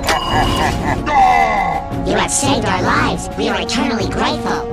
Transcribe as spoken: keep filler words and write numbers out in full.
You have saved our lives. We are eternally grateful.